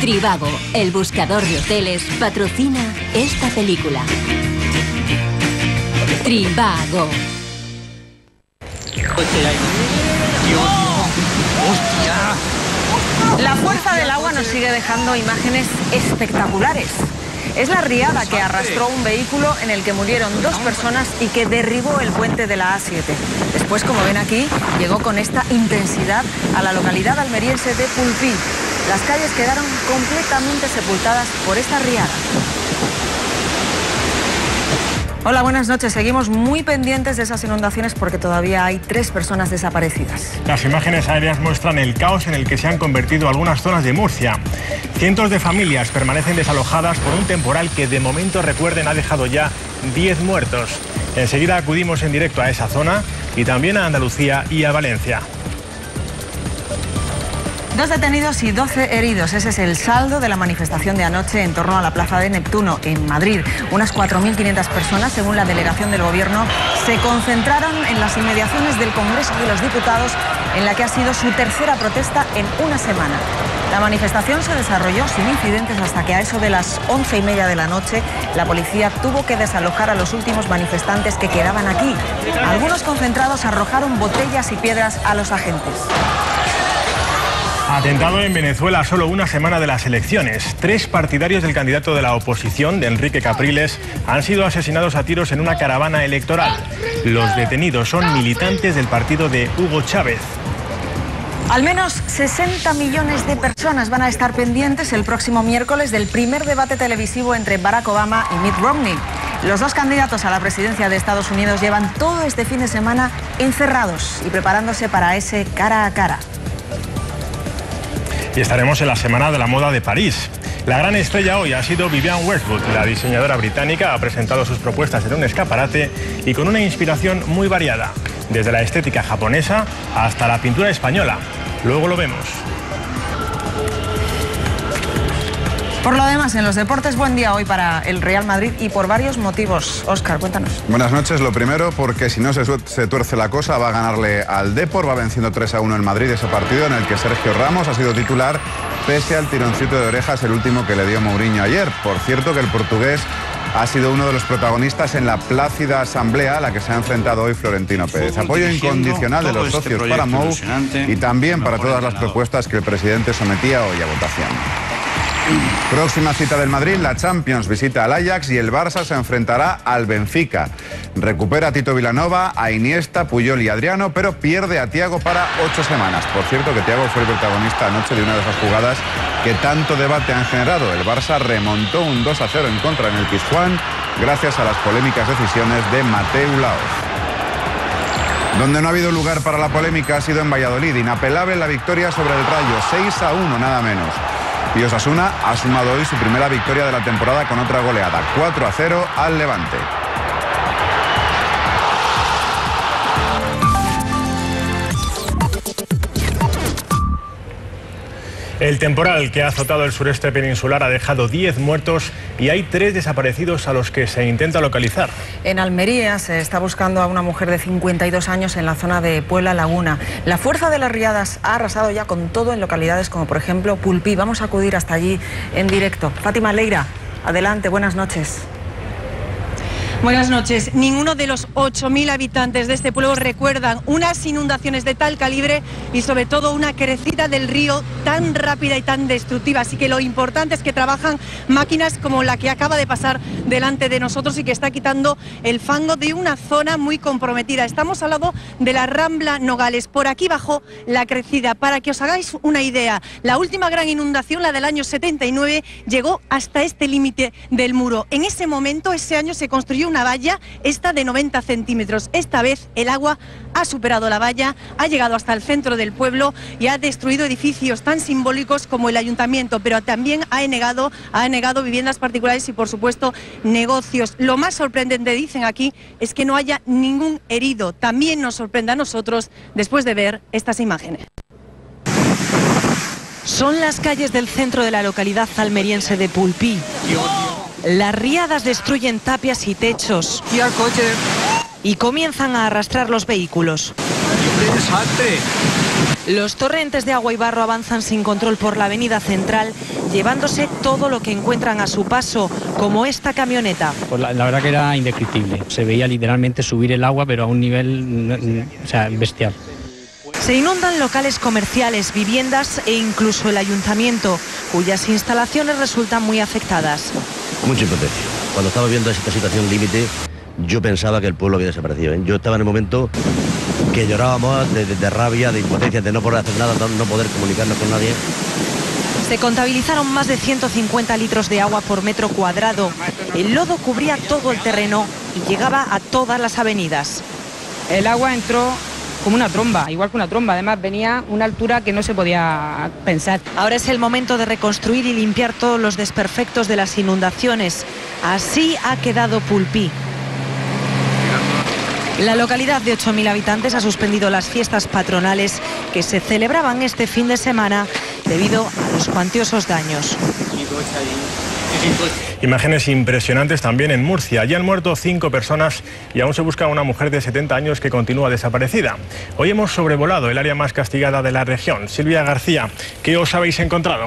Trivago, el buscador de hoteles, patrocina esta película. Trivago. La fuerza del agua nos sigue dejando imágenes espectaculares. Es la riada que arrastró un vehículo en el que murieron 2 personas y que derribó el puente de la A7. Después, como ven aquí, llegó con esta intensidad a la localidad almeriense de Pulpí. Las calles quedaron completamente sepultadas por esta riada. Hola, buenas noches. Seguimos muy pendientes de esas inundaciones porque todavía hay 3 personas desaparecidas. Las imágenes aéreas muestran el caos en el que se han convertido algunas zonas de Murcia. Cientos de familias permanecen desalojadas por un temporal que de momento, recuerden, ha dejado ya 10 muertos. Enseguida acudimos en directo a esa zona y también a Andalucía y a Valencia. 2 detenidos y 12 heridos. Ese es el saldo de la manifestación de anoche en torno a la Plaza de Neptuno, en Madrid. Unas 4.500 personas, según la delegación del Gobierno, se concentraron en las inmediaciones del Congreso de los Diputados, en la que ha sido su tercera protesta en una semana. La manifestación se desarrolló sin incidentes hasta que a eso de las 11:30 de la noche la policía tuvo que desalojar a los últimos manifestantes que quedaban aquí. Algunos concentrados arrojaron botellas y piedras a los agentes. Atentado en Venezuela a solo una semana de las elecciones. 3 partidarios del candidato de la oposición, de Enrique Capriles, han sido asesinados a tiros en una caravana electoral. Los detenidos son militantes del partido de Hugo Chávez. Al menos 60 millones de personas van a estar pendientes el próximo miércoles del primer debate televisivo entre Barack Obama y Mitt Romney. Los 2 candidatos a la presidencia de Estados Unidos llevan todo este fin de semana encerrados y preparándose para ese cara a cara. Y estaremos en la Semana de la Moda de París. La gran estrella hoy ha sido Vivienne Westwood. La diseñadora británica ha presentado sus propuestas en un escaparate y con una inspiración muy variada, desde la estética japonesa hasta la pintura española. Luego lo vemos. Por lo demás, en los deportes, buen día hoy para el Real Madrid y por varios motivos. Óscar, cuéntanos. Buenas noches. Lo primero, porque si no se tuerce la cosa, va a ganarle al Depor. Va venciendo 3-1 en Madrid ese partido en el que Sergio Ramos ha sido titular pese al tironcito de orejas, el último que le dio Mourinho ayer. Por cierto, que el portugués ha sido uno de los protagonistas en la plácida asamblea a la que se ha enfrentado hoy Florentino Pérez. Apoyo incondicional de los socios para Mou y también para todas las propuestas que el presidente sometía hoy a votación. Próxima cita del Madrid, la Champions, visita al Ajax y el Barça se enfrentará al Benfica. Recupera a Tito Vilanova, a Iniesta, Puyol y Adriano, pero pierde a Thiago para 8 semanas. Por cierto, que Thiago fue el protagonista anoche de una de esas jugadas que tanto debate han generado. El Barça remontó un 2-0 en contra en el Pizjuán gracias a las polémicas decisiones de Mateu Laoz. Donde no ha habido lugar para la polémica ha sido en Valladolid. Inapelable la victoria sobre el Rayo, 6-1 nada menos. Y Osasuna ha sumado hoy su primera victoria de la temporada con otra goleada, 4-0 al Levante. El temporal que ha azotado el sureste peninsular ha dejado 10 muertos y hay 3 desaparecidos a los que se intenta localizar. En Almería se está buscando a una mujer de 52 años en la zona de Puebla Laguna. La fuerza de las riadas ha arrasado ya con todo en localidades como por ejemplo Pulpí. Vamos a acudir hasta allí en directo. Fátima Leira, adelante, buenas noches. Buenas noches. Ninguno de los 8.000 habitantes de este pueblo recuerdan unas inundaciones de tal calibre y sobre todo una crecida del río tan rápida y tan destructiva. Así que lo importante es que trabajan máquinas como la que acaba de pasar delante de nosotros y que está quitando el fango de una zona muy comprometida. Estamos al lado de la Rambla Nogales. Por aquí bajó la crecida. Para que os hagáis una idea, la última gran inundación, la del año 79, llegó hasta este límite del muro. En ese momento, ese año, se construyó una valla, esta de 90 centímetros. Esta vez el agua ha superado la valla, ha llegado hasta el centro del pueblo y ha destruido edificios tan simbólicos como el ayuntamiento, pero también ha negado viviendas particulares y, por supuesto, negocios. Lo más sorprendente, dicen aquí, es que no haya ningún herido. También nos sorprende a nosotros después de ver estas imágenes. Son las calles del centro de la localidad almeriense de Pulpí. Las riadas destruyen tapias y techos y comienzan a arrastrar los vehículos. ¡Qué desastre! Los torrentes de agua y barro avanzan sin control por la avenida central, llevándose todo lo que encuentran a su paso, como esta camioneta. Pues la verdad que era indescriptible. Se veía literalmente subir el agua, pero a un nivel, bestial. Se inundan locales comerciales, viviendas e incluso el ayuntamiento, cuyas instalaciones resultan muy afectadas. Mucha impotencia. Cuando estaba viendo esta situación límite, yo pensaba que el pueblo había desaparecido. Yo estaba en el momento que llorábamos de rabia, de impotencia, de no poder hacer nada, no poder comunicarnos con nadie. Se contabilizaron más de 150 litros de agua por metro cuadrado. El lodo cubría todo el terreno y llegaba a todas las avenidas. El agua entró como una tromba, igual que una tromba. Además venía a una altura que no se podía pensar. Ahora es el momento de reconstruir y limpiar todos los desperfectos de las inundaciones. Así ha quedado Pulpí. La localidad de 8.000 habitantes ha suspendido las fiestas patronales que se celebraban este fin de semana debido a los cuantiosos daños. Imágenes impresionantes también en Murcia. Ya han muerto 5 personas y aún se busca a una mujer de 70 años que continúa desaparecida. Hoy hemos sobrevolado el área más castigada de la región. Silvia García, ¿qué os habéis encontrado?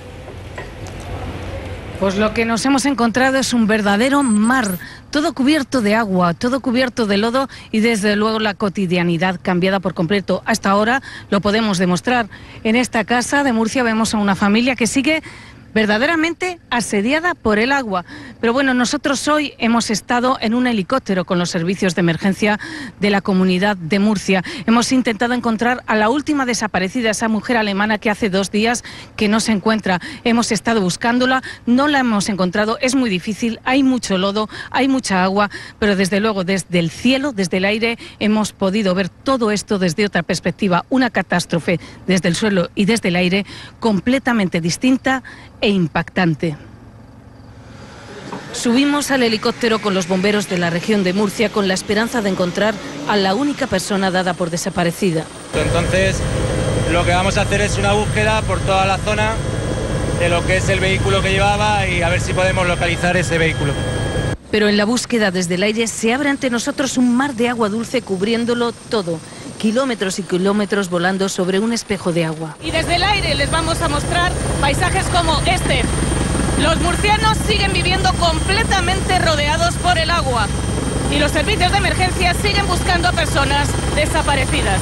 Pues lo que nos hemos encontrado es un verdadero mar, todo cubierto de agua, todo cubierto de lodo y desde luego la cotidianidad cambiada por completo. Hasta ahora lo podemos demostrar. En esta casa de Murcia vemos a una familia que sigue verdaderamente asediada por el agua. Pero bueno, nosotros hoy hemos estado en un helicóptero con los servicios de emergencia de la Comunidad de Murcia. Hemos intentado encontrar a la última desaparecida, esa mujer alemana que hace 2 días que no se encuentra. Hemos estado buscándola, no la hemos encontrado, es muy difícil, hay mucho lodo, hay mucha agua, pero desde luego desde el cielo, desde el aire, hemos podido ver todo esto desde otra perspectiva, una catástrofe desde el suelo y desde el aire completamente distinta e impactante. Subimos al helicóptero con los bomberos de la región de Murcia con la esperanza de encontrar a la única persona dada por desaparecida. Entonces, lo que vamos a hacer es una búsqueda por toda la zona de lo que es el vehículo que llevaba y a ver si podemos localizar ese vehículo. Pero en la búsqueda desde el aire se abre ante nosotros un mar de agua dulce cubriéndolo todo. Kilómetros y kilómetros volando sobre un espejo de agua. Y desde el aire les vamos a mostrar paisajes como este. Los murcianos siguen viviendo completamente rodeados por el agua. Y los servicios de emergencia siguen buscando a personas desaparecidas.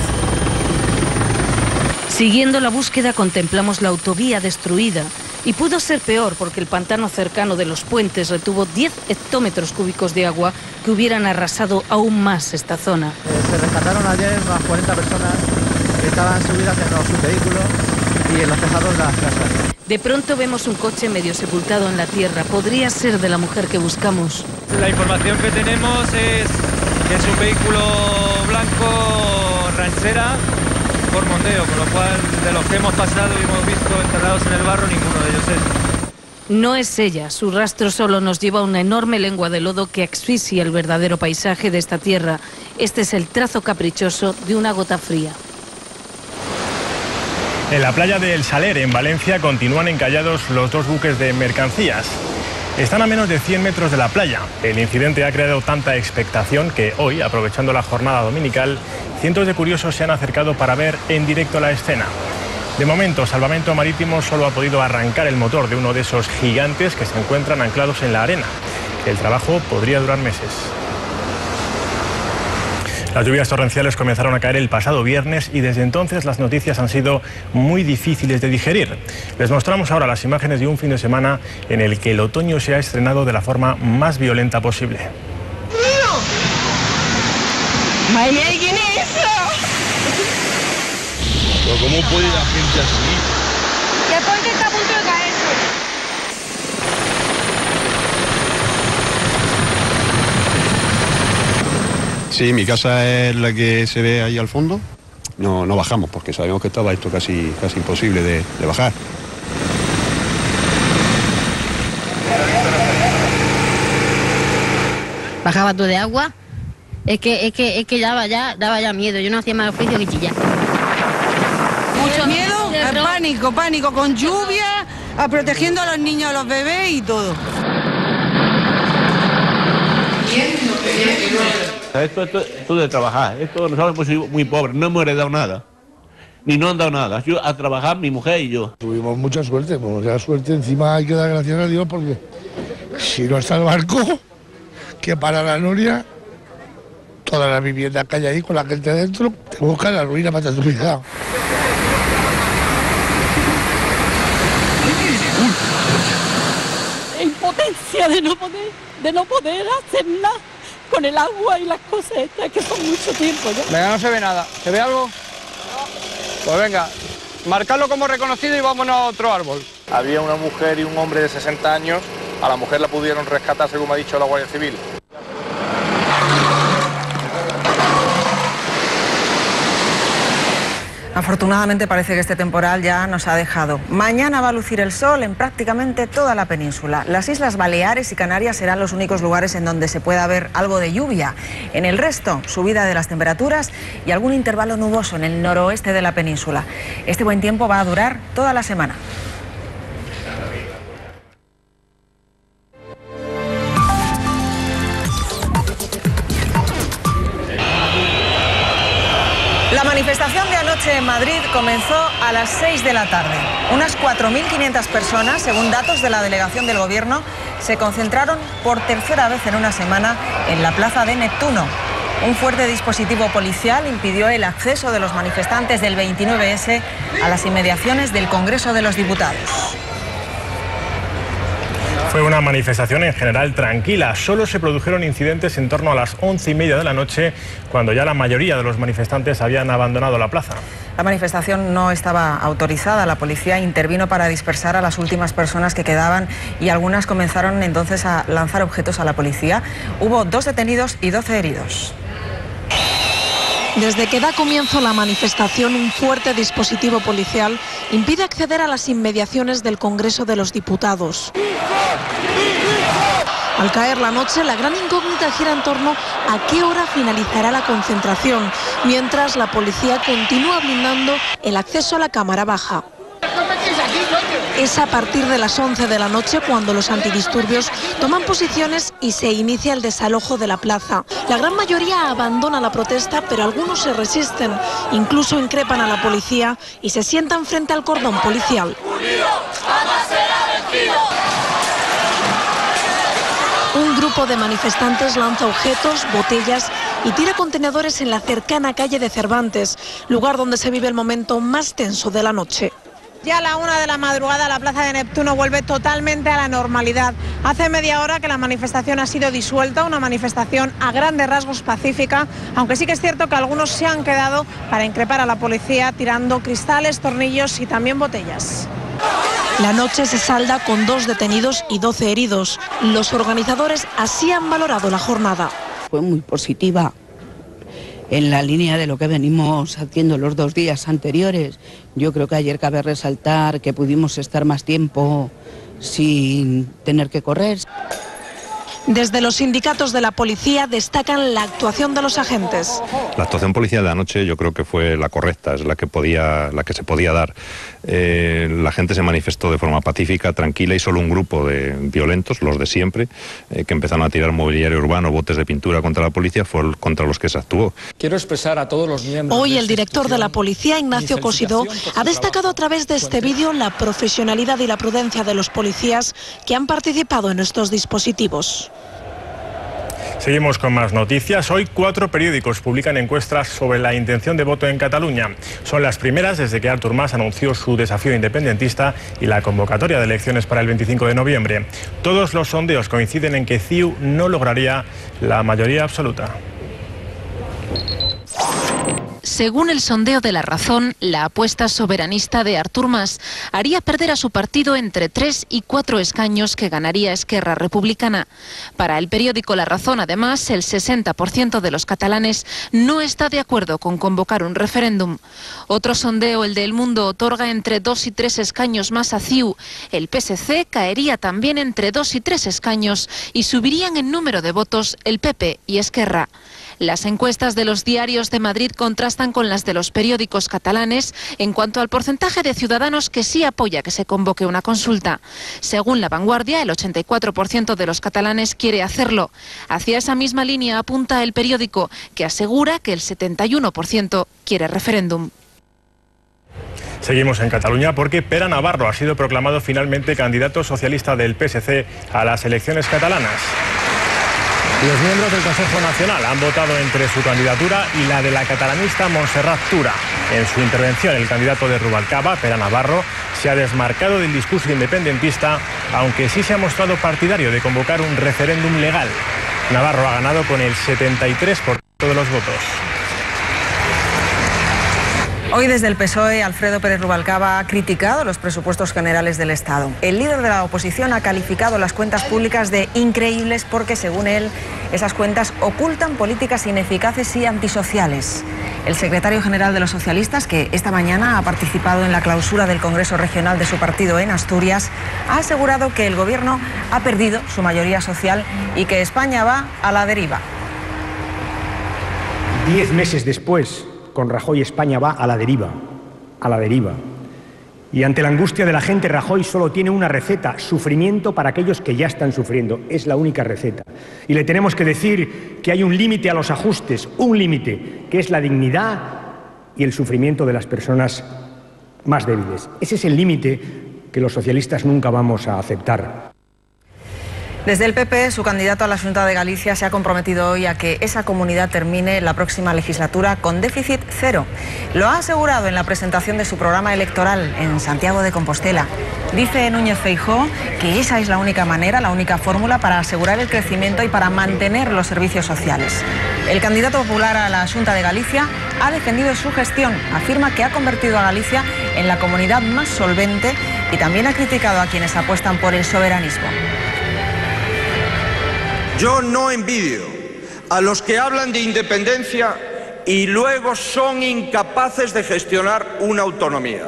Siguiendo la búsqueda contemplamos la autovía destruida. Y pudo ser peor porque el pantano cercano de los puentes retuvo 10 hectómetros cúbicos de agua que hubieran arrasado aún más esta zona. Se rescataron ayer unas 40 personas que estaban subidas en sus vehículos y en los tejados de las casas. De pronto vemos un coche medio sepultado en la tierra. Podría ser de la mujer que buscamos. La información que tenemos es que es un vehículo blanco ranchera por Mondeo, con lo cual de los que hemos pasado y hemos visto enterrados en el barro, ninguno de ellos es. No es ella, su rastro solo nos lleva a una enorme lengua de lodo que asfixia el verdadero paisaje de esta tierra. Este es el trazo caprichoso de una gota fría. En la playa de El Saler, en Valencia, continúan encallados los 2 buques de mercancías. Están a menos de 100 metros de la playa. El incidente ha creado tanta expectación que hoy, aprovechando la jornada dominical, cientos de curiosos se han acercado para ver en directo la escena. De momento, Salvamento Marítimo solo ha podido arrancar el motor de uno de esos gigantes que se encuentran anclados en la arena. El trabajo podría durar meses. Las lluvias torrenciales comenzaron a caer el pasado viernes y desde entonces las noticias han sido muy difíciles de digerir. Les mostramos ahora las imágenes de un fin de semana en el que el otoño se ha estrenado de la forma más violenta posible. ¡Maya, quién es eso! ¿Pero cómo puede la gente así? ¿Qué puente está a punto de caer? Sí, mi casa es la que se ve ahí al fondo. No bajamos porque sabemos que estaba esto casi imposible de bajar. Bajaba todo de agua. Es que daba ya miedo. Yo no hacía más oficio que chillar. Mucho miedo, pánico, con lluvia, protegiendo a los niños, a los bebés y todo. Esto de trabajar, nosotros hemos sido muy pobres, no hemos heredado nada. Ni no han dado nada. Yo a trabajar, mi mujer y yo. Tuvimos mucha suerte, encima hay que dar gracias a Dios porque si no está el barco, que para la Noria, toda la vivienda que hay ahí con la gente dentro, te buscan la ruina para tu hija. La impotencia de no poder hacer nada con el agua y las cosas estas, que son mucho tiempo ya. Venga, no se ve nada. ¿Se ve algo? Pues venga, marcarlo como reconocido y vámonos a otro árbol. Había una mujer y un hombre de 60 años. A la mujer la pudieron rescatar, según me ha dicho la Guardia Civil. Afortunadamente parece que este temporal ya nos ha dejado. Mañana va a lucir el sol en prácticamente toda la península. Las Islas Baleares y Canarias serán los únicos lugares en donde se pueda ver algo de lluvia. En el resto, subida de las temperaturas y algún intervalo nuboso en el noroeste de la península. Este buen tiempo va a durar toda la semana. La manifestación de anoche en Madrid comenzó a las 6 de la tarde. Unas 4.500 personas, según datos de la delegación del Gobierno, se concentraron por tercera vez en una semana en la plaza de Neptuno. Un fuerte dispositivo policial impidió el acceso de los manifestantes del 29S a las inmediaciones del Congreso de los Diputados. Fue una manifestación en general tranquila. Solo se produjeron incidentes en torno a las 11:30 de la noche, cuando ya la mayoría de los manifestantes habían abandonado la plaza. La manifestación no estaba autorizada. La policía intervino para dispersar a las últimas personas que quedaban y algunas comenzaron entonces a lanzar objetos a la policía. Hubo 2 detenidos y 12 heridos. Desde que da comienzo la manifestación, un fuerte dispositivo policial impide acceder a las inmediaciones del Congreso de los Diputados. Al caer la noche, la gran incógnita gira en torno a qué hora finalizará la concentración, mientras la policía continúa blindando el acceso a la Cámara Baja. Es a partir de las 11 de la noche cuando los antidisturbios toman posiciones y se inicia el desalojo de la plaza. La gran mayoría abandona la protesta, pero algunos se resisten, incluso increpan a la policía y se sientan frente al cordón policial. Un grupo de manifestantes lanza objetos, botellas y tira contenedores en la cercana calle de Cervantes, lugar donde se vive el momento más tenso de la noche. Ya a la 1 de la madrugada la plaza de Neptuno vuelve totalmente a la normalidad. Hace media hora que la manifestación ha sido disuelta, una manifestación a grandes rasgos pacífica, aunque sí que es cierto que algunos se han quedado para increpar a la policía tirando cristales, tornillos y también botellas. La noche se salda con 2 detenidos y 12 heridos. Los organizadores así han valorado la jornada. Fue muy positiva, en la línea de lo que venimos haciendo los 2 días anteriores. Yo creo que ayer cabe resaltar que pudimos estar más tiempo sin tener que correr. Desde los sindicatos de la policía destacan la actuación de los agentes. La actuación policial de anoche yo creo que fue la correcta, es la que se podía dar. La gente se manifestó de forma pacífica, tranquila, y solo un grupo de violentos, los de siempre, que empezaron a tirar mobiliario urbano, botes de pintura contra la policía, fue contra los que se actuó. Quiero expresar a todos los miembros... Hoy el director de la policía, Ignacio Cosidó, ha destacado a través de este vídeo la profesionalidad y la prudencia de los policías que han participado en estos dispositivos. Seguimos con más noticias. Hoy 4 periódicos publican encuestas sobre la intención de voto en Cataluña. Son las primeras desde que Artur Mas anunció su desafío independentista y la convocatoria de elecciones para el 25 de noviembre. Todos los sondeos coinciden en que CiU no lograría la mayoría absoluta. Según el sondeo de La Razón, la apuesta soberanista de Artur Mas haría perder a su partido entre 3 y 4 escaños que ganaría Esquerra Republicana. Para el periódico La Razón, además, el 60% de los catalanes no está de acuerdo con convocar un referéndum. Otro sondeo, el de El Mundo, otorga entre 2 y 3 escaños más a CiU. El PSC caería también entre 2 y 3 escaños y subirían en número de votos el PP y Esquerra. Las encuestas de los diarios de Madrid contrastan con las de los periódicos catalanes en cuanto al porcentaje de ciudadanos que sí apoya que se convoque una consulta. Según La Vanguardia, el 84% de los catalanes quiere hacerlo. Hacia esa misma línea apunta el periódico, que asegura que el 71% quiere referéndum. Seguimos en Cataluña porque Pere Navarro ha sido proclamado finalmente candidato socialista del PSC a las elecciones catalanas. Los miembros del Consejo Nacional han votado entre su candidatura y la de la catalanista Montserrat Tura. En su intervención, el candidato de Rubalcaba, Pere Navarro, se ha desmarcado del discurso independentista, aunque sí se ha mostrado partidario de convocar un referéndum legal. Navarro ha ganado con el 73% de los votos. Hoy desde el PSOE, Alfredo Pérez Rubalcaba ha criticado los presupuestos generales del Estado. El líder de la oposición ha calificado las cuentas públicas de increíbles porque, según él, esas cuentas ocultan políticas ineficaces y antisociales. El secretario general de los socialistas, que esta mañana ha participado en la clausura del Congreso Regional de su partido en Asturias, ha asegurado que el Gobierno ha perdido su mayoría social y que España va a la deriva. 10 meses después, con Rajoy, España va a la deriva, a la deriva. Y ante la angustia de la gente, Rajoy solo tiene una receta: sufrimiento para aquellos que ya están sufriendo. Es la única receta. Y le tenemos que decir que hay un límite a los ajustes, un límite, que es la dignidad y el sufrimiento de las personas más débiles. Ese es el límite que los socialistas nunca vamos a aceptar. Desde el PP, su candidato a la Xunta de Galicia se ha comprometido hoy a que esa comunidad termine la próxima legislatura con déficit cero. Lo ha asegurado en la presentación de su programa electoral en Santiago de Compostela. Dice Núñez Feijóo que esa es la única manera, la única fórmula para asegurar el crecimiento y para mantener los servicios sociales. El candidato popular a la Xunta de Galicia ha defendido su gestión. Afirma que ha convertido a Galicia en la comunidad más solvente y también ha criticado a quienes apuestan por el soberanismo. Yo no envidio a los que hablan de independencia y luego son incapaces de gestionar una autonomía.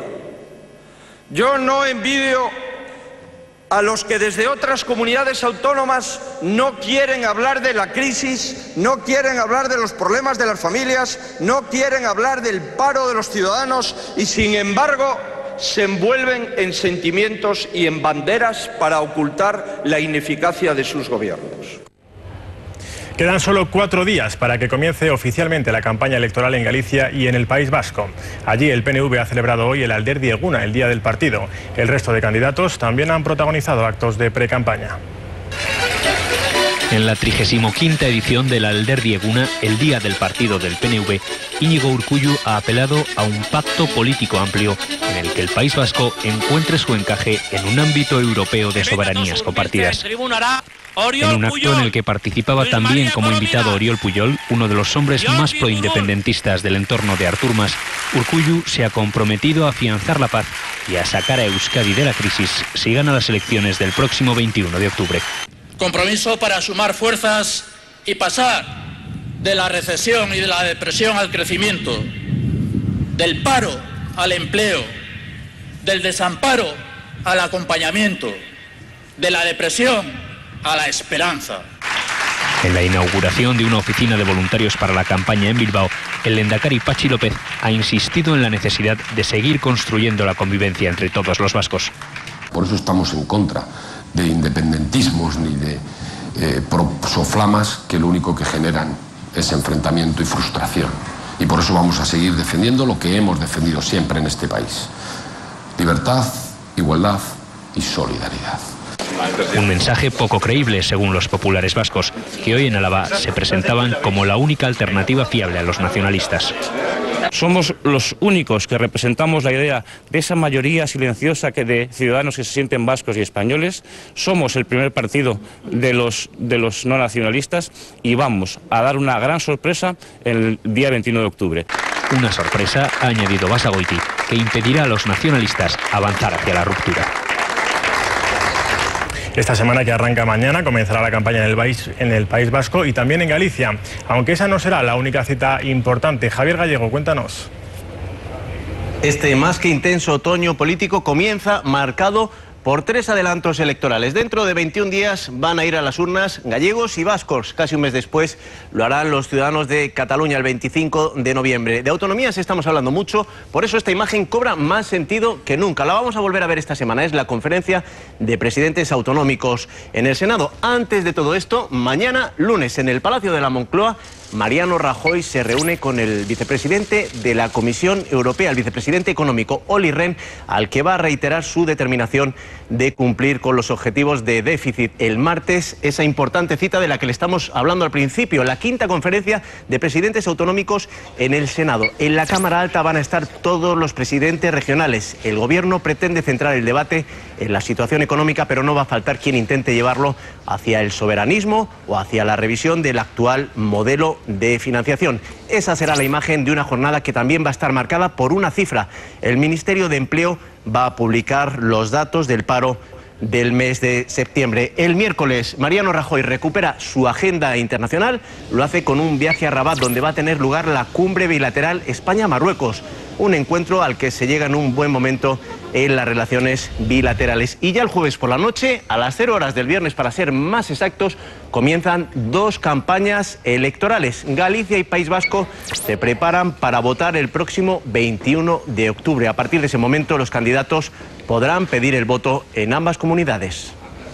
Yo no envidio a los que desde otras comunidades autónomas no quieren hablar de la crisis, no quieren hablar de los problemas de las familias, no quieren hablar del paro de los ciudadanos y, sin embargo, se envuelven en sentimientos y en banderas para ocultar la ineficacia de sus gobiernos. Quedan solo 4 días para que comience oficialmente la campaña electoral en Galicia y en el País Vasco. Allí el PNV ha celebrado hoy el Alderdi Eguna, el día del partido. El resto de candidatos también han protagonizado actos de pre-campaña. En la 35ª edición del Alderdi Eguna, el día del partido del PNV, Íñigo Urkullu ha apelado a un pacto político amplio en el que el País Vasco encuentre su encaje en un ámbito europeo de soberanías compartidas. En un acto en el que participaba también como invitado Oriol Pujol, uno de los hombres más proindependentistas del entorno de Artur Mas, Urkullu se ha comprometido a afianzar la paz y a sacar a Euskadi de la crisis si gana las elecciones del próximo 21 de octubre. Compromiso para sumar fuerzas y pasar de la recesión y de la depresión al crecimiento, del paro al empleo, del desamparo al acompañamiento, de la depresión a la esperanza. En la inauguración de una oficina de voluntarios para la campaña en Bilbao, el lehendakari Patxi López ha insistido en la necesidad de seguir construyendo la convivencia entre todos los vascos. Por eso estamos en contra de independentismos ni de soflamas que lo único que generan es enfrentamiento y frustración. Y por eso vamos a seguir defendiendo lo que hemos defendido siempre en este país: libertad, igualdad y solidaridad. Un mensaje poco creíble, según los populares vascos, que hoy en Álava se presentaban como la única alternativa fiable a los nacionalistas. Somos los únicos que representamos la idea de esa mayoría silenciosa de ciudadanos que se sienten vascos y españoles. Somos el primer partido de los no nacionalistas y vamos a dar una gran sorpresa el día 21 de octubre. Una sorpresa, ha añadido Basagoiti, que impedirá a los nacionalistas avanzar hacia la ruptura. Esta semana, que arranca mañana, comenzará la campaña en el País Vasco y también en Galicia, aunque esa no será la única cita importante. Javier Gallego, cuéntanos. Este más que intenso otoño político comienza marcado por 3 adelantos electorales. Dentro de 21 días van a ir a las urnas gallegos y vascos. Casi un mes después lo harán los ciudadanos de Cataluña el 25 de noviembre. De autonomías estamos hablando mucho, por eso esta imagen cobra más sentido que nunca. La vamos a volver a ver esta semana. Es la conferencia de presidentes autonómicos en el Senado. Antes de todo esto, mañana, lunes, en el Palacio de la Moncloa, Mariano Rajoy se reúne con el vicepresidente de la Comisión Europea, el vicepresidente económico Olli Rehn, al que va a reiterar su determinación de cumplir con los objetivos de déficit. El martes, esa importante cita de la que le estamos hablando al principio, la quinta conferencia de presidentes autonómicos en el Senado. En la Cámara Alta van a estar todos los presidentes regionales. El gobierno pretende centrar el debate en la situación económica, pero no va a faltar quien intente llevarlo hacia el soberanismo o hacia la revisión del actual modelo de financiación. Esa será la imagen de una jornada que también va a estar marcada por una cifra. El Ministerio de Empleo va a publicar los datos del paro del mes de septiembre. El miércoles, Mariano Rajoy recupera su agenda internacional, lo hace con un viaje a Rabat, donde va a tener lugar la cumbre bilateral España-Marruecos, un encuentro al que se llega en un buen momento en las relaciones bilaterales. Y ya el jueves por la noche, a las 0 horas del viernes, para ser más exactos, comienzan 2 campañas electorales. Galicia y País Vasco se preparan para votar el próximo 21 de octubre. A partir de ese momento, los candidatos podrán pedir el voto en ambas comunidades.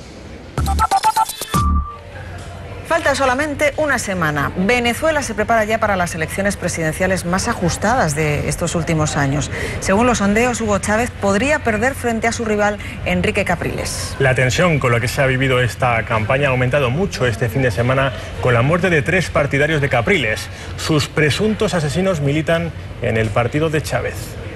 Falta solamente una semana. Venezuela se prepara ya para las elecciones presidenciales más ajustadas de estos últimos años. Según los sondeos, Hugo Chávez podría perder frente a su rival Enrique Capriles. La tensión con la que se ha vivido esta campaña ha aumentado mucho este fin de semana con la muerte de 3 partidarios de Capriles. Sus presuntos asesinos militan en el partido de Chávez.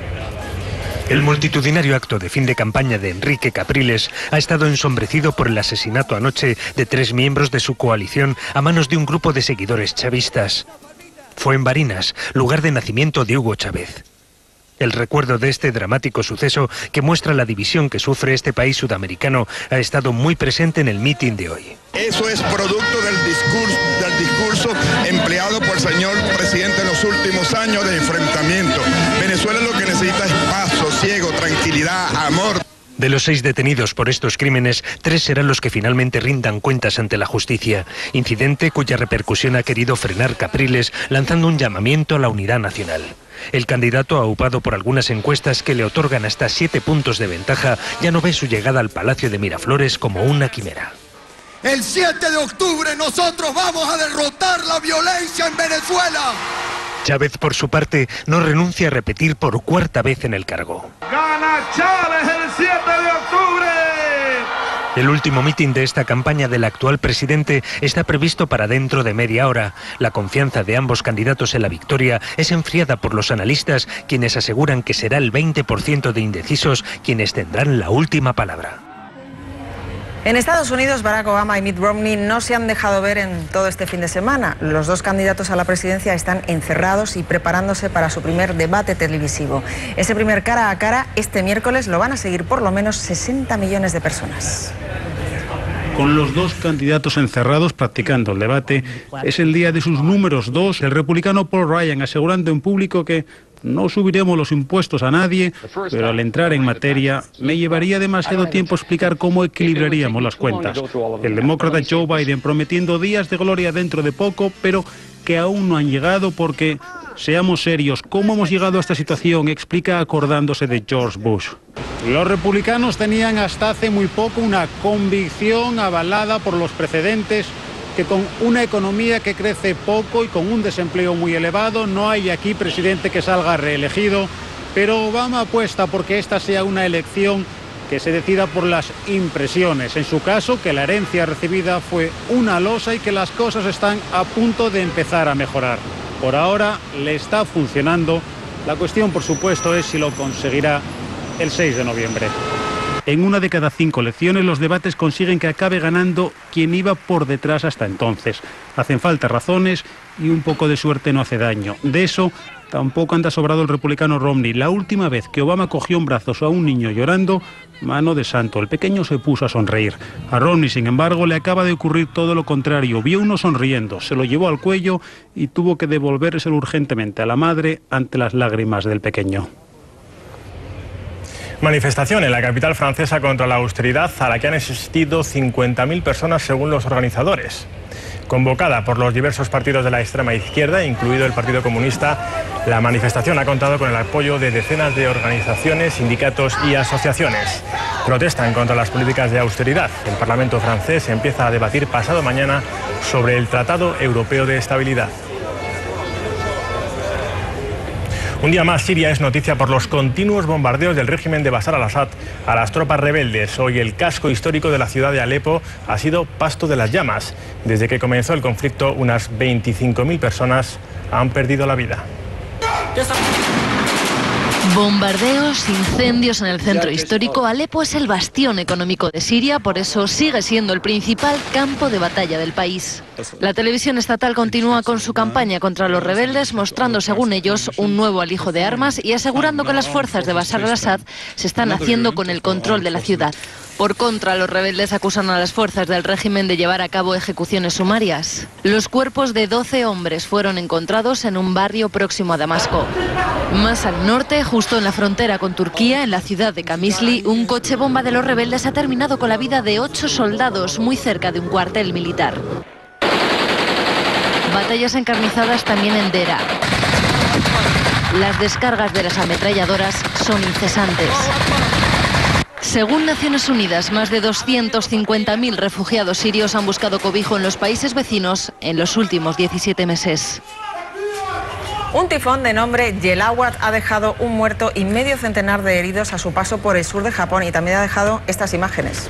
El multitudinario acto de fin de campaña de Enrique Capriles ha estado ensombrecido por el asesinato anoche de 3 miembros de su coalición a manos de un grupo de seguidores chavistas. Fue en Barinas, lugar de nacimiento de Hugo Chávez. El recuerdo de este dramático suceso, que muestra la división que sufre este país sudamericano, ha estado muy presente en el mitin de hoy. Eso es producto del discurso empleado por el señor presidente en los últimos años de enfrentamiento. Venezuela lo que necesita es paz, sosiego, tranquilidad, amor. De los 6 detenidos por estos crímenes, 3 serán los que finalmente rindan cuentas ante la justicia. Incidente cuya repercusión ha querido frenar Capriles, lanzando un llamamiento a la unidad nacional. El candidato, aupado por algunas encuestas que le otorgan hasta 7 puntos de ventaja, ya no ve su llegada al Palacio de Miraflores como una quimera. El 7 de octubre nosotros vamos a derrotar la violencia en Venezuela. Chávez, por su parte, no renuncia a repetir por 4ª vez en el cargo. ¡Gana Chávez el 7 de octubre! El último mitin de esta campaña del actual presidente está previsto para dentro de media hora. La confianza de ambos candidatos en la victoria es enfriada por los analistas, quienes aseguran que será el 20% de indecisos quienes tendrán la última palabra. En Estados Unidos, Barack Obama y Mitt Romney no se han dejado ver en todo este fin de semana. Los 2 candidatos a la presidencia están encerrados y preparándose para su primer debate televisivo. Ese primer cara a cara, este miércoles, lo van a seguir por lo menos 60 millones de personas. Con los 2 candidatos encerrados practicando el debate, es el día de sus números 2, el republicano Paul Ryan asegurando en público que no subiremos los impuestos a nadie, pero al entrar en materia me llevaría demasiado tiempo explicar cómo equilibraríamos las cuentas. El demócrata Joe Biden prometiendo días de gloria dentro de poco, pero que aún no han llegado porque, seamos serios, ¿cómo hemos llegado a esta situación?, explica acordándose de George Bush. Los republicanos tenían hasta hace muy poco una convicción avalada por los precedentes que con una economía que crece poco y con un desempleo muy elevado no hay aquí presidente que salga reelegido, pero Obama apuesta porque esta sea una elección que se decida por las impresiones. En su caso, que la herencia recibida fue una losa y que las cosas están a punto de empezar a mejorar. Por ahora le está funcionando. La cuestión, por supuesto, es si lo conseguirá el 6 de noviembre. En una de cada 5 elecciones los debates consiguen que acabe ganando quien iba por detrás hasta entonces. Hacen falta razones y un poco de suerte no hace daño. De eso tampoco anda sobrado el republicano Romney. La última vez que Obama cogió en brazos a un niño llorando, mano de santo, el pequeño se puso a sonreír. A Romney, sin embargo, le acaba de ocurrir todo lo contrario. Vio uno sonriendo, se lo llevó al cuello y tuvo que devolvérselo urgentemente a la madre ante las lágrimas del pequeño. Manifestación en la capital francesa contra la austeridad a la que han asistido 50.000 personas según los organizadores. Convocada por los diversos partidos de la extrema izquierda, incluido el Partido Comunista, la manifestación ha contado con el apoyo de decenas de organizaciones, sindicatos y asociaciones. Protestan contra las políticas de austeridad. El Parlamento francés empieza a debatir pasado mañana sobre el Tratado Europeo de Estabilidad. Un día más, Siria es noticia por los continuos bombardeos del régimen de Bashar al-Assad a las tropas rebeldes. Hoy el casco histórico de la ciudad de Alepo ha sido pasto de las llamas. Desde que comenzó el conflicto, unas 25.000 personas han perdido la vida. Bombardeos, incendios en el centro histórico. Alepo es el bastión económico de Siria, por eso sigue siendo el principal campo de batalla del país. La televisión estatal continúa con su campaña contra los rebeldes, mostrando, según ellos, un nuevo alijo de armas y asegurando que las fuerzas de Bashar al-Assad se están haciendo con el control de la ciudad. Por contra, los rebeldes acusan a las fuerzas del régimen de llevar a cabo ejecuciones sumarias. Los cuerpos de 12 hombres fueron encontrados en un barrio próximo a Damasco. Más al norte, justo en la frontera con Turquía, en la ciudad de Qamishli, un coche bomba de los rebeldes ha terminado con la vida de 8 soldados muy cerca de un cuartel militar. Batallas encarnizadas también en Dera. Las descargas de las ametralladoras son incesantes. Según Naciones Unidas, más de 250.000 refugiados sirios han buscado cobijo en los países vecinos en los últimos 17 meses. Un tifón de nombre Yelawat ha dejado un muerto y medio centenar de heridos a su paso por el sur de Japón y también ha dejado estas imágenes.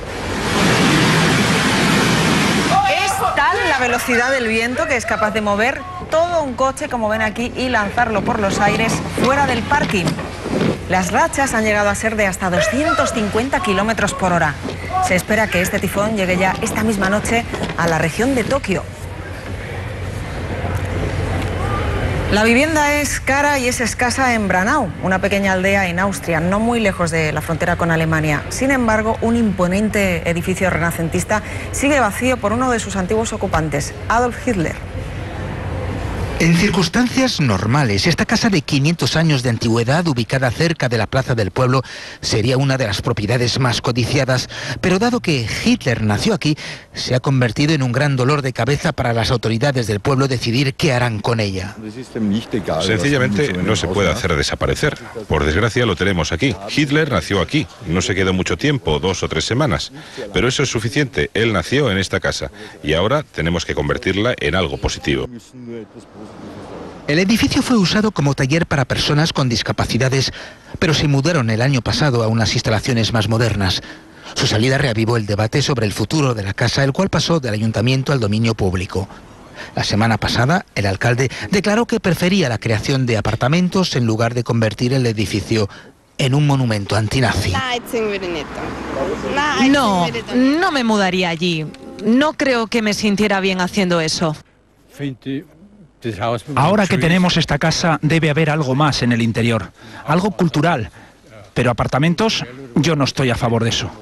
Es tal la velocidad del viento que es capaz de mover todo un coche, como ven aquí, y lanzarlo por los aires fuera del parking. Las rachas han llegado a ser de hasta 250 kilómetros por hora. Se espera que este tifón llegue ya esta misma noche a la región de Tokio. La vivienda es cara y es escasa en Branau, una pequeña aldea en Austria, no muy lejos de la frontera con Alemania. Sin embargo, un imponente edificio renacentista sigue vacío por uno de sus antiguos ocupantes, Adolf Hitler. En circunstancias normales, esta casa de 500 años de antigüedad, ubicada cerca de la plaza del pueblo, sería una de las propiedades más codiciadas, pero dado que Hitler nació aquí, se ha convertido en un gran dolor de cabeza para las autoridades del pueblo decidir qué harán con ella. Sencillamente no se puede hacer desaparecer. Por desgracia lo tenemos aquí. Hitler nació aquí. No se quedó mucho tiempo, 2 o 3 semanas. Pero eso es suficiente. Él nació en esta casa y ahora tenemos que convertirla en algo positivo. El edificio fue usado como taller para personas con discapacidades, pero se mudaron el año pasado a unas instalaciones más modernas. Su salida reavivó el debate sobre el futuro de la casa, el cual pasó del ayuntamiento al dominio público. La semana pasada, el alcalde declaró que prefería la creación de apartamentos en lugar de convertir el edificio en un monumento antinazi. No me mudaría allí. No creo que me sintiera bien haciendo eso. Ahora que tenemos esta casa, debe haber algo más en el interior, algo cultural. Pero apartamentos, yo no estoy a favor de eso.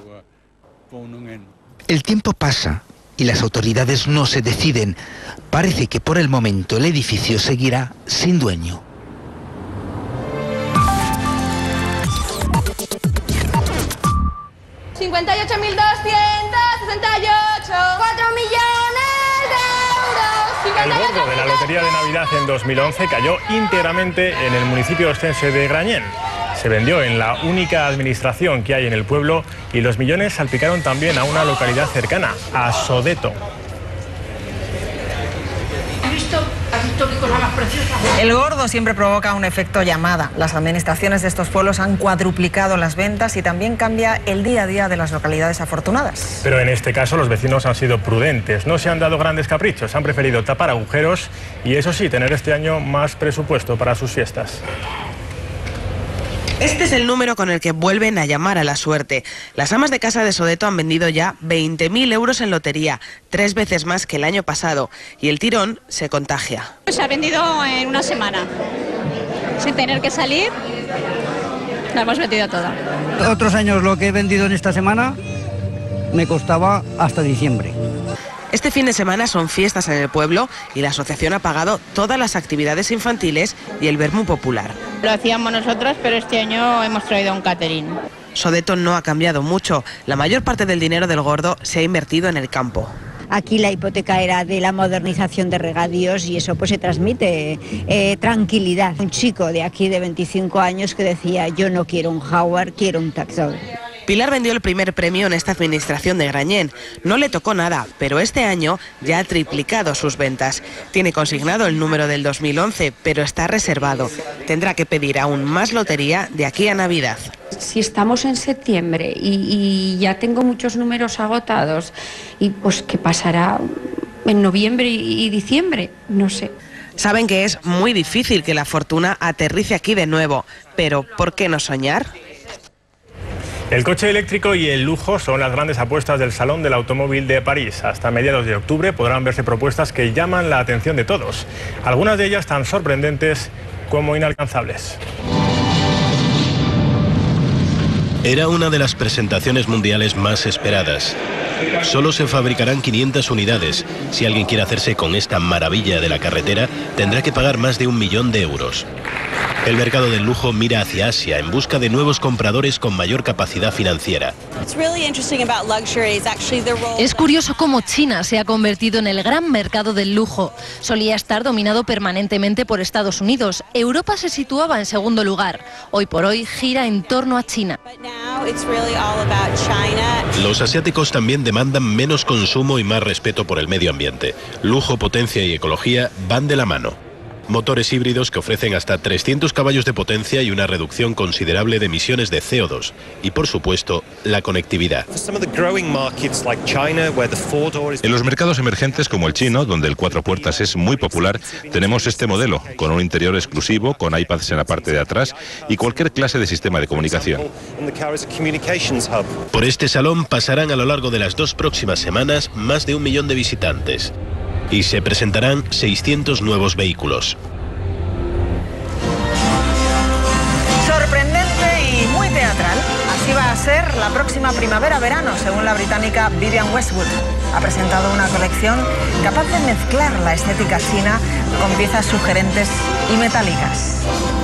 El tiempo pasa y las autoridades no se deciden. Parece que por el momento el edificio seguirá sin dueño. $58.268, 4 millones de euros. El gordo de la Lotería de Navidad en 2011 cayó íntegramente en el municipio ostense de Grañén. Se vendió en la única administración que hay en el pueblo y los millones salpicaron también a una localidad cercana, a Sodeto. El gordo siempre provoca un efecto llamada. Las administraciones de estos pueblos han cuadruplicado las ventas y también cambia el día a día de las localidades afortunadas. Pero en este caso los vecinos han sido prudentes, no se han dado grandes caprichos, han preferido tapar agujeros y eso sí, tener este año más presupuesto para sus fiestas. Este es el número con el que vuelven a llamar a la suerte. Las amas de casa de Sodeto han vendido ya 20.000 euros en lotería, 3 veces más que el año pasado, y el tirón se contagia. Se ha vendido en una semana, sin tener que salir, la hemos vendido toda. Otros años lo que he vendido en esta semana me costaba hasta diciembre. Este fin de semana son fiestas en el pueblo y la asociación ha pagado todas las actividades infantiles y el vermú popular. Lo hacíamos nosotros, pero este año hemos traído un catering. Sodeto no ha cambiado mucho. La mayor parte del dinero del Gordo se ha invertido en el campo. Aquí la hipoteca era de la modernización de regadíos y eso pues se transmite tranquilidad. Un chico de aquí de 25 años que decía: yo no quiero un Jaguar, quiero un tractor. Pilar vendió el primer premio en esta administración de Grañén. No le tocó nada, pero este año ya ha triplicado sus ventas. Tiene consignado el número del 2011, pero está reservado. Tendrá que pedir aún más lotería de aquí a Navidad. Si estamos en septiembre y ya tengo muchos números agotados, y pues ¿qué pasará en noviembre y diciembre? No sé. Saben que es muy difícil que la fortuna aterrice aquí de nuevo, pero ¿por qué no soñar? El coche eléctrico y el lujo son las grandes apuestas del Salón del Automóvil de París. Hasta mediados de octubre podrán verse propuestas que llaman la atención de todos. Algunas de ellas tan sorprendentes como inalcanzables. Era una de las presentaciones mundiales más esperadas. Solo se fabricarán 500 unidades. Si alguien quiere hacerse con esta maravilla de la carretera, tendrá que pagar más de 1 millón de euros. El mercado del lujo mira hacia Asia en busca de nuevos compradores con mayor capacidad financiera. Es curioso cómo China se ha convertido en el gran mercado del lujo. Solía estar dominado permanentemente por Estados Unidos. Europa se situaba en segundo lugar. Hoy por hoy gira en torno a China. Los asiáticos también demandan menos consumo y más respeto por el medio ambiente. Lujo, potencia y ecología van de la mano. Motores híbridos que ofrecen hasta 300 caballos de potencia y una reducción considerable de emisiones de CO2. Y por supuesto, la conectividad. En los mercados emergentes como el chino, donde el 4 puertas es muy popular, tenemos este modelo, con un interior exclusivo, con iPads en la parte de atrás y cualquier clase de sistema de comunicación. Por este salón pasarán a lo largo de las 2 próximas semanas más de 1 millón de visitantes. Y se presentarán 600 nuevos vehículos. Sorprendente y muy teatral. Así va a ser la próxima primavera-verano, según la británica Vivienne Westwood. Ha presentado una colección capaz de mezclar la estética china con piezas sugerentes y metálicas.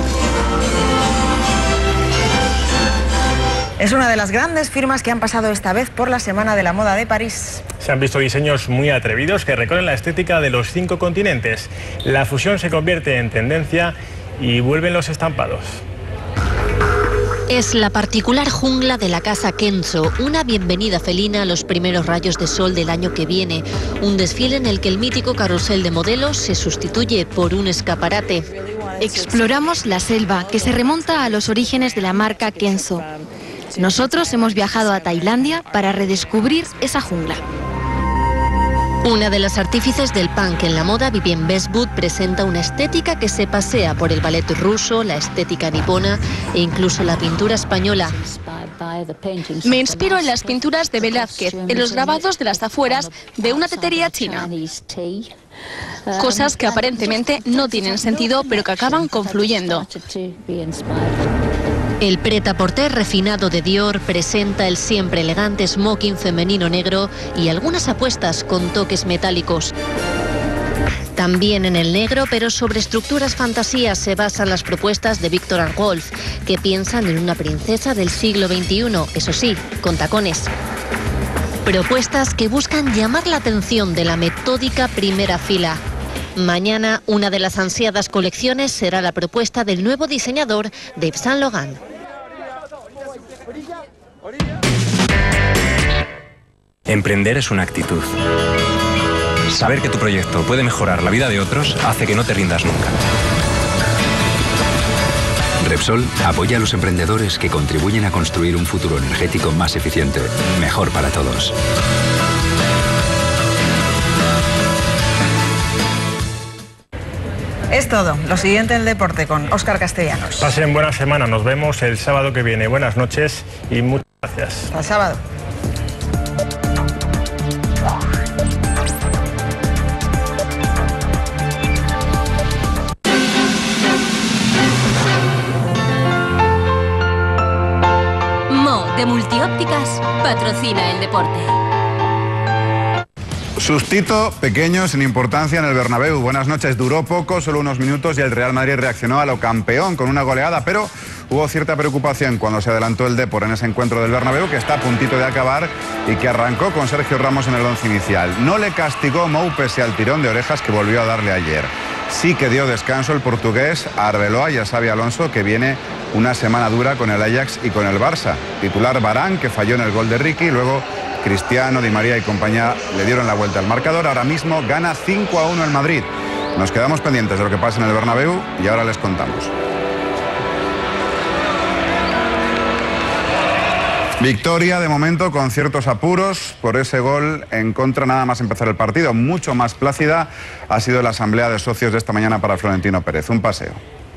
Es una de las grandes firmas que han pasado esta vez por la Semana de la Moda de París. Se han visto diseños muy atrevidos que recorren la estética de los 5 continentes. La fusión se convierte en tendencia y vuelven los estampados. Es la particular jungla de la casa Kenzo, una bienvenida felina a los primeros rayos de sol del año que viene. Un desfile en el que el mítico carrusel de modelos se sustituye por un escaparate. Exploramos la selva, que se remonta a los orígenes de la marca Kenzo. Nosotros hemos viajado a Tailandia para redescubrir esa jungla. Una de las artífices del punk en la moda, Vivienne Westwood, presenta una estética que se pasea por el ballet ruso, la estética nipona e incluso la pintura española. Me inspiro en las pinturas de Velázquez, en los grabados de las afueras de una tetería china. Cosas que aparentemente no tienen sentido, pero que acaban confluyendo. El prêt-à-porter refinado de Dior presenta el siempre elegante smoking femenino negro y algunas apuestas con toques metálicos. También en el negro, pero sobre estructuras fantasías, se basan las propuestas de Viktor & Rolf, que piensan en una princesa del siglo XXI, eso sí, con tacones. Propuestas que buscan llamar la atención de la metódica primera fila. Mañana, una de las ansiadas colecciones será la propuesta del nuevo diseñador de Yves Saint Laurent. Emprender es una actitud. Saber que tu proyecto puede mejorar la vida de otros hace que no te rindas nunca. Repsol apoya a los emprendedores que contribuyen a construir un futuro energético más eficiente, mejor para todos. Es todo. Lo siguiente en el deporte con Óscar Castellanos. Pasen buena semana. Nos vemos el sábado que viene. Buenas noches y muchas gracias. Hasta el sábado. Mo de Multiópticas patrocina el deporte. Sustito pequeño, sin importancia en el Bernabéu. Buenas noches. Duró poco, solo unos minutos, y el Real Madrid reaccionó a lo campeón con una goleada, pero hubo cierta preocupación cuando se adelantó el Depor en ese encuentro del Bernabéu, que está a puntito de acabar y que arrancó con Sergio Ramos en el once inicial. No le castigó Mou pese al tirón de orejas que volvió a darle ayer. Sí que dio descanso el portugués a Arbeloa y a Xabi Alonso, que viene una semana dura con el Ajax y con el Barça. Titular Varane, que falló en el gol de Ricky, y luego Cristiano, Di María y compañía le dieron la vuelta al marcador. Ahora mismo gana 5-1 el Madrid. Nos quedamos pendientes de lo que pasa en el Bernabéu y ahora les contamos. Victoria de momento con ciertos apuros por ese gol en contra nada más empezar el partido. Mucho más plácida ha sido la asamblea de socios de esta mañana para Florentino Pérez. Un paseo.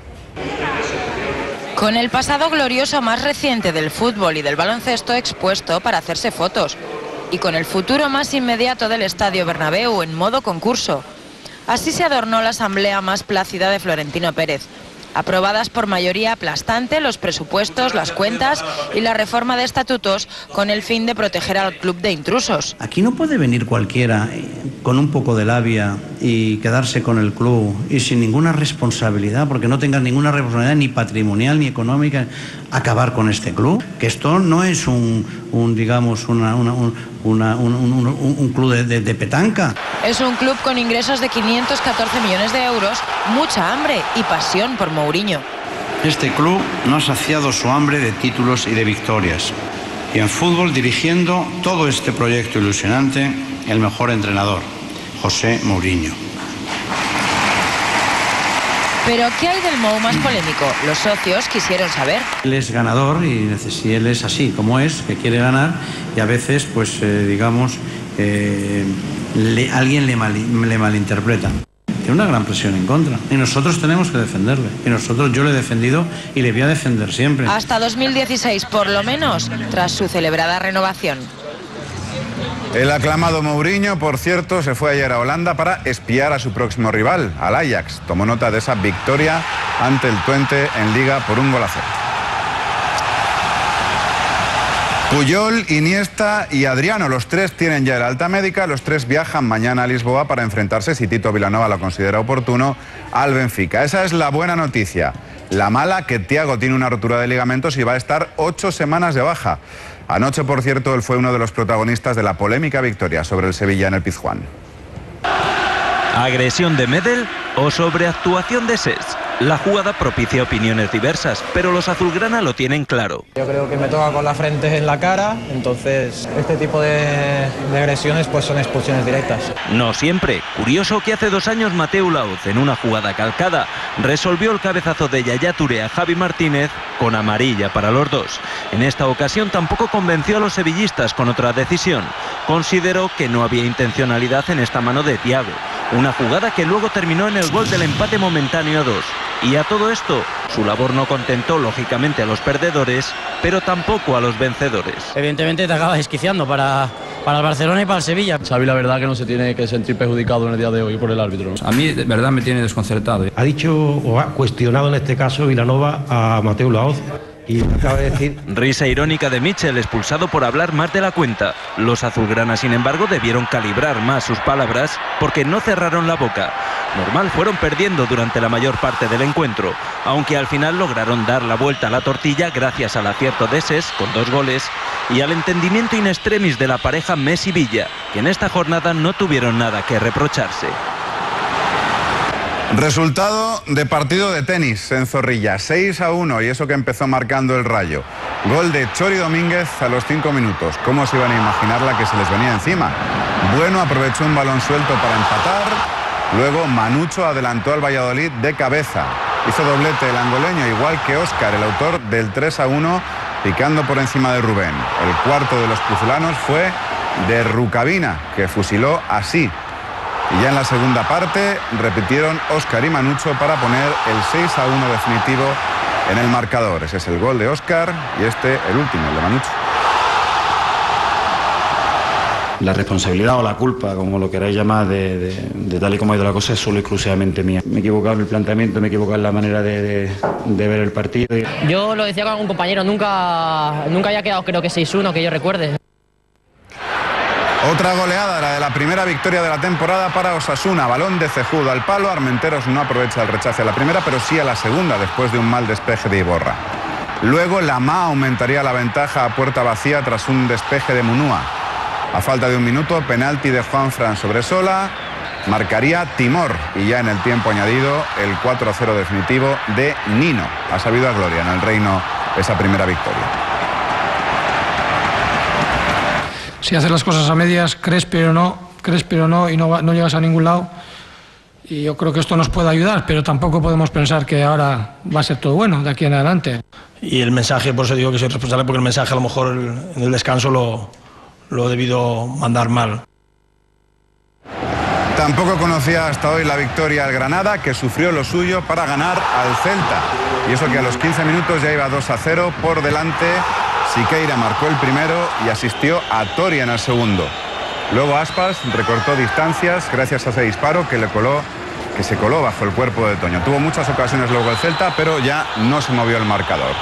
Con el pasado glorioso más reciente del fútbol y del baloncesto expuesto para hacerse fotos. Y con el futuro más inmediato del Estadio Bernabéu en modo concurso. Así se adornó la asamblea más plácida de Florentino Pérez. Aprobadas por mayoría aplastante los presupuestos, las cuentas y la reforma de estatutos con el fin de proteger al club de intrusos. Aquí no puede venir cualquiera con un poco de labia y quedarse con el club y sin ninguna responsabilidad, porque no tenga ninguna responsabilidad ni patrimonial ni económica, acabar con este club. Que esto no es un club de petanca. Es un club con ingresos de 514 millones de euros, mucha hambre y pasión por Mourinho. Este club no ha saciado su hambre de títulos y de victorias. Y en fútbol, dirigiendo todo este proyecto ilusionante, el mejor entrenador, José Mourinho. Pero ¿qué hay del Mou más polémico? Los socios quisieron saber. Él es ganador y él es así como es, que quiere ganar, y a veces, pues alguien le malinterpreta. Tiene una gran presión en contra y nosotros tenemos que defenderle. Y yo le he defendido y le voy a defender siempre. Hasta 2016, por lo menos, tras su celebrada renovación. El aclamado Mourinho, por cierto, se fue ayer a Holanda para espiar a su próximo rival, al Ajax. Tomó nota de esa victoria ante el Twente en Liga por 1-0. Puyol, Iniesta y Adriano, los tres tienen ya el alta médica, los tres viajan mañana a Lisboa para enfrentarse, si Tito Vilanova lo considera oportuno, al Benfica. Esa es la buena noticia. La mala, que Thiago tiene una rotura de ligamentos y va a estar 8 semanas de baja. Anoche, por cierto, él fue uno de los protagonistas de la polémica victoria sobre el Sevilla en el Pizjuán. ¿Agresión de Medel o sobreactuación de Ses? La jugada propicia opiniones diversas, pero los azulgrana lo tienen claro. Yo creo que me toca con la frente en la cara, entonces este tipo de agresiones pues son expulsiones directas. No siempre. Curioso que hace 2 años Mateu Laoz, en una jugada calcada, resolvió el cabezazo de Yaya Touré a Javi Martínez con amarilla para los dos. En esta ocasión tampoco convenció a los sevillistas con otra decisión. Consideró que no había intencionalidad en esta mano de Thiago. Una jugada que luego terminó en el gol del empate momentáneo a 2. Y a todo esto, su labor no contentó lógicamente a los perdedores, pero tampoco a los vencedores. Evidentemente te acabas esquiciando para el Barcelona y para el Sevilla. Xavi, la verdad que no se tiene que sentir perjudicado en el día de hoy por el árbitro, ¿no? A mí de verdad me tiene desconcertado. Ha dicho o ha cuestionado en este caso Vilanova a Mateu Laoz. Y acaba de decir... Risa irónica de Michel, expulsado por hablar más de la cuenta. Los azulgrana, sin embargo, debieron calibrar más sus palabras porque no cerraron la boca. Normal, fueron perdiendo durante la mayor parte del encuentro, aunque al final lograron dar la vuelta a la tortilla gracias al acierto de Ses, con 2 goles, y al entendimiento in extremis de la pareja Messi-Villa, que en esta jornada no tuvieron nada que reprocharse. Resultado de partido de tenis en Zorrilla, 6-1, y eso que empezó marcando el Rayo. Gol de Chori Domínguez a los 5 minutos. ¿Cómo se iban a imaginar la que se les venía encima? Bueno aprovechó un balón suelto para empatar. Luego Manucho adelantó al Valladolid de cabeza. Hizo doblete el angoleño, igual que Óscar, el autor del 3-1, picando por encima de Rubén. El cuarto de los pucelanos fue de Rucabina, que fusiló así. Y ya en la segunda parte repitieron Óscar y Manucho para poner el 6-1 definitivo en el marcador. Ese es el gol de Óscar y este el último, el de Manucho. La responsabilidad o la culpa, como lo queráis llamar, de tal y como ha ido la cosa, es solo exclusivamente mía. Me he equivocado en el planteamiento, me he equivocado en la manera de ver el partido. Yo lo decía con algún compañero, nunca haya quedado creo que 6-1, que yo recuerde. Otra goleada, la de la primera victoria de la temporada para Osasuna. Balón de Cejudo al palo. Armenteros no aprovecha el rechace a la primera, pero sí a la segunda, después de un mal despeje de Iborra. Luego Lamá aumentaría la ventaja a puerta vacía tras un despeje de Munúa. A falta de un minuto, penalti de Juanfran sobre Sola, marcaría Timor y ya en el tiempo añadido el 4-0 definitivo de Nino. Ha sabido a gloria en el Reino esa primera victoria. Si haces las cosas a medias, crees pero no y no llegas a ningún lado. Y yo creo que esto nos puede ayudar, pero tampoco podemos pensar que ahora va a ser todo bueno de aquí en adelante. Y el mensaje, por eso digo que soy responsable, porque el mensaje a lo mejor en el descanso lo he debido mandar mal. Tampoco conocía hasta hoy la victoria al Granada, que sufrió lo suyo para ganar al Celta. Y eso que a los 15 minutos ya iba 2-0 por delante. Siqueira marcó el primero y asistió a Toria en el segundo. Luego Aspas recortó distancias gracias a ese disparo que se coló bajo el cuerpo de Toño. Tuvo muchas ocasiones luego el Celta, pero ya no se movió el marcador.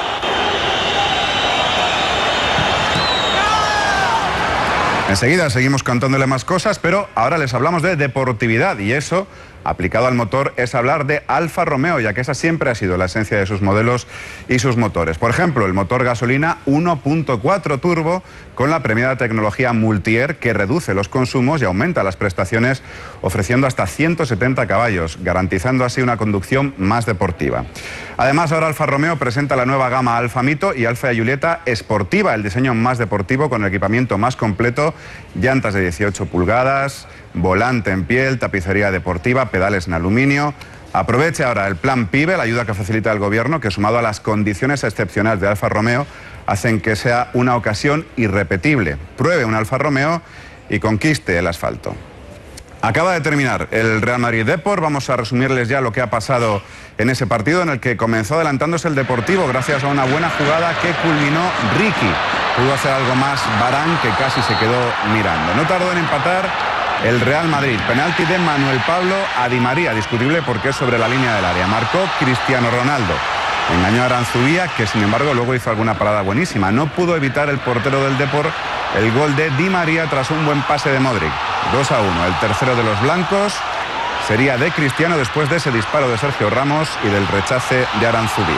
Enseguida seguimos contándole más cosas, pero ahora les hablamos de deportividad y eso, aplicado al motor, es hablar de Alfa Romeo, ya que esa siempre ha sido la esencia de sus modelos y sus motores. Por ejemplo, el motor gasolina 1.4 turbo con la premiada tecnología Multi-Air, que reduce los consumos y aumenta las prestaciones, ofreciendo hasta 170 caballos, garantizando así una conducción más deportiva. Además, ahora Alfa Romeo presenta la nueva gama Alfa Mito y Alfa Giulietta Sportiva, el diseño más deportivo con el equipamiento más completo, llantas de 18 pulgadas, volante en piel, tapicería deportiva, pedales en aluminio. Aproveche ahora el plan PIBE, la ayuda que facilita el gobierno, que sumado a las condiciones excepcionales de Alfa Romeo, hacen que sea una ocasión irrepetible. Pruebe un Alfa Romeo y conquiste el asfalto. Acaba de terminar el Real Madrid-Depor. Vamos a resumirles ya lo que ha pasado en ese partido en el que comenzó adelantándose el Deportivo gracias a una buena jugada que culminó Ricky. Pudo hacer algo más Varane, que casi se quedó mirando. No tardó en empatar el Real Madrid. Penalti de Manuel Pablo a Di María, discutible porque es sobre la línea del área. Marcó Cristiano Ronaldo. Engañó a Aranzubía, que sin embargo luego hizo alguna parada buenísima. No pudo evitar el portero del Depor el gol de Di María tras un buen pase de Modric. 2-1, el tercero de los blancos sería de Cristiano después de ese disparo de Sergio Ramos y del rechace de Aranzubía.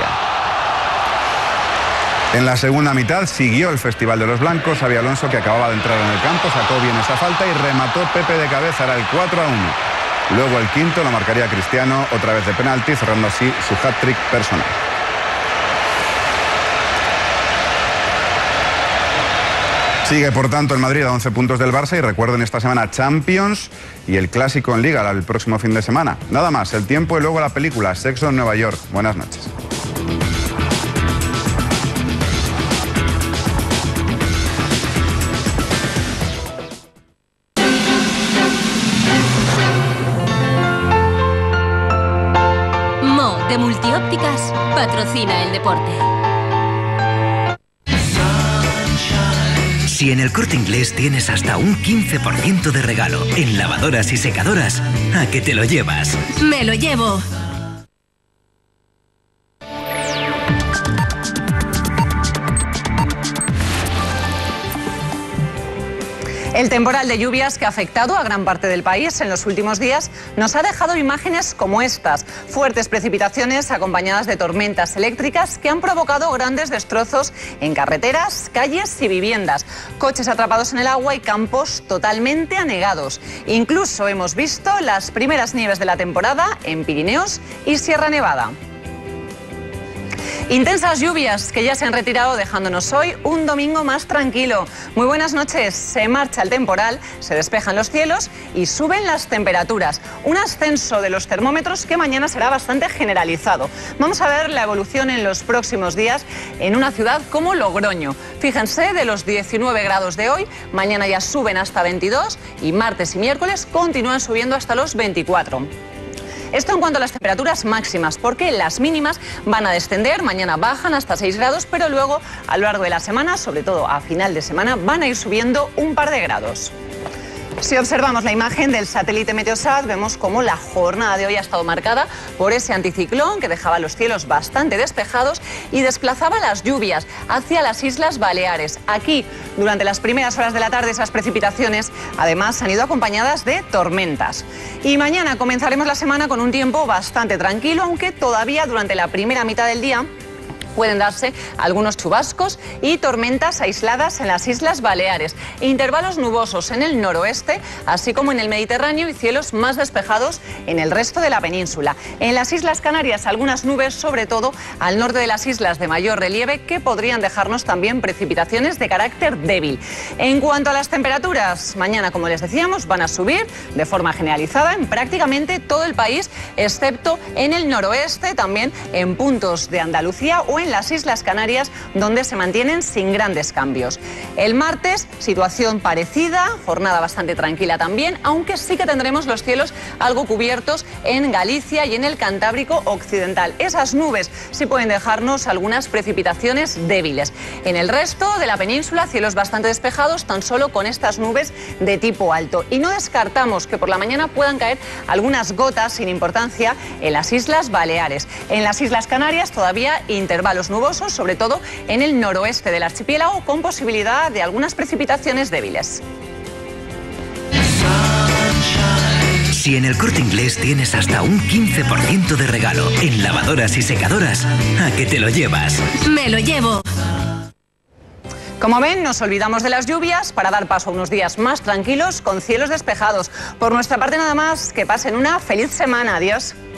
En la segunda mitad siguió el Festival de los Blancos. Xabi Alonso, que acababa de entrar en el campo, sacó bien esa falta y remató Pepe de cabeza, era el 4-1. Luego el quinto lo marcaría Cristiano, otra vez de penalti, cerrando así su hat-trick personal. Sigue, por tanto, el Madrid a 11 puntos del Barça y recuerden esta semana Champions y el Clásico en Liga el próximo fin de semana. Nada más, el tiempo y luego la película Sexo en Nueva York. Buenas noches. Mo de Multiópticas patrocina el deporte. Si en el Corte Inglés tienes hasta un 15% de regalo en lavadoras y secadoras, ¿a qué te lo llevas? Me lo llevo. El temporal de lluvias que ha afectado a gran parte del país en los últimos días nos ha dejado imágenes como estas. Fuertes precipitaciones acompañadas de tormentas eléctricas que han provocado grandes destrozos en carreteras, calles y viviendas. Coches atrapados en el agua y campos totalmente anegados. Incluso hemos visto las primeras nieves de la temporada en Pirineos y Sierra Nevada. Intensas lluvias que ya se han retirado dejándonos hoy un domingo más tranquilo. Muy buenas noches. Se marcha el temporal, se despejan los cielos y suben las temperaturas. Un ascenso de los termómetros que mañana será bastante generalizado. Vamos a ver la evolución en los próximos días en una ciudad como Logroño. Fíjense, de los 19 grados de hoy, mañana ya suben hasta 22 y martes y miércoles continúan subiendo hasta los 24. Esto en cuanto a las temperaturas máximas, porque las mínimas van a descender, mañana bajan hasta 6 grados, pero luego a lo largo de la semana, sobre todo a final de semana, van a ir subiendo un par de grados. Si observamos la imagen del satélite Meteosat, vemos cómo la jornada de hoy ha estado marcada por ese anticiclón que dejaba los cielos bastante despejados y desplazaba las lluvias hacia las Islas Baleares. Aquí, durante las primeras horas de la tarde, esas precipitaciones además han ido acompañadas de tormentas. Y mañana comenzaremos la semana con un tiempo bastante tranquilo, aunque todavía durante la primera mitad del día pueden darse algunos chubascos y tormentas aisladas en las Islas Baleares. Intervalos nubosos en el noroeste, así como en el Mediterráneo, y cielos más despejados en el resto de la península. En las Islas Canarias, algunas nubes, sobre todo al norte de las islas de mayor relieve, que podrían dejarnos también precipitaciones de carácter débil. En cuanto a las temperaturas, mañana, como les decíamos, van a subir de forma generalizada en prácticamente todo el país, excepto en el noroeste, también en puntos de Andalucía o en las Islas Canarias, donde se mantienen sin grandes cambios. El martes, situación parecida, jornada bastante tranquila también, aunque sí que tendremos los cielos algo cubiertos en Galicia y en el Cantábrico occidental. Esas nubes sí pueden dejarnos algunas precipitaciones débiles. En el resto de la península, cielos bastante despejados, tan solo con estas nubes de tipo alto. Y no descartamos que por la mañana puedan caer algunas gotas sin importancia en las Islas Baleares. En las Islas Canarias todavía intervalos nubosos, sobre todo en el noroeste del archipiélago, con posibilidad de algunas precipitaciones débiles. Si en el Corte Inglés tienes hasta un 15% de regalo en lavadoras y secadoras, ¿a qué te lo llevas? Me lo llevo. Como ven, nos olvidamos de las lluvias para dar paso a unos días más tranquilos con cielos despejados. Por nuestra parte nada más, que pasen una feliz semana. Adiós.